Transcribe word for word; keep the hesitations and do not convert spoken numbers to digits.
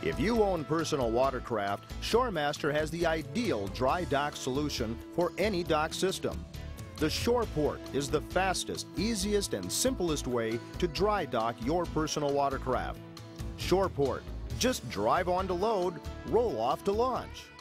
If you own personal watercraft, ShoreMaster has the ideal dry dock solution for any dock system. The Shoreport is the fastest, easiest, and simplest way to dry dock your personal watercraft. Shoreport. Just drive on to load, roll off to launch.